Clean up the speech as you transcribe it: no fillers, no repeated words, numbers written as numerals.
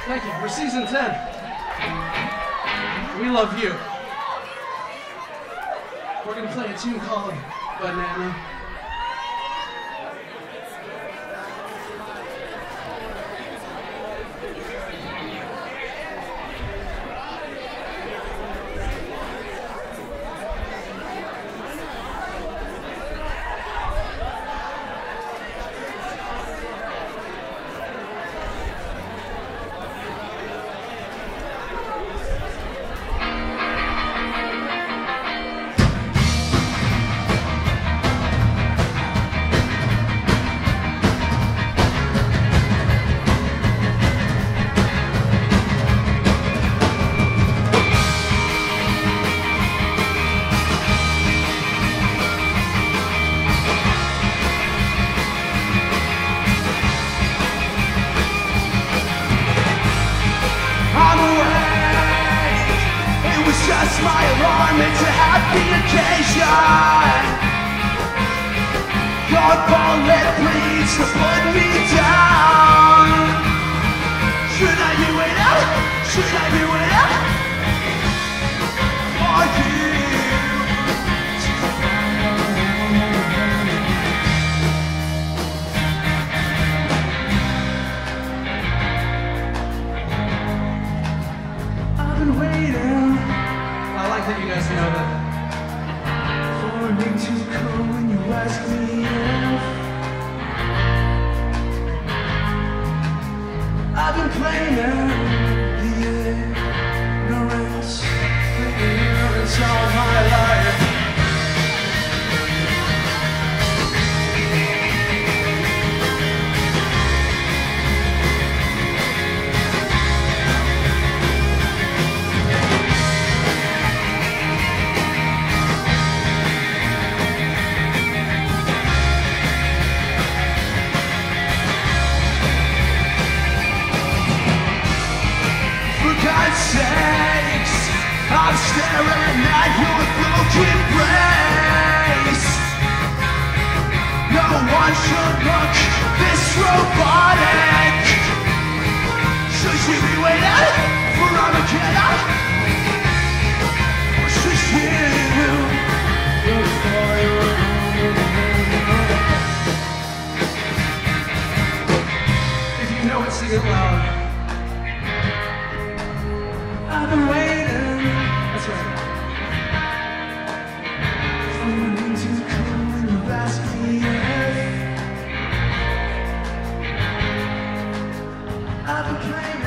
Thank you. We're season 10. We love you. We're gonna play a tune called Banana. Just my alarm, it's a happy occasion. Your bullet bleeds to put me down. Should I do it out? Should I do it out? For you. I've been waiting. I like that you guys know that. For me to come when you ask me if I've been playing the ignorance all my life. Sakes, I'm staring at your broken brace. No one should look this robotic. Should she be waiting for Armageddon? Or should she If you know it, sing it loud. I've been waiting. That's right. For me to come when you ask me if I've been playing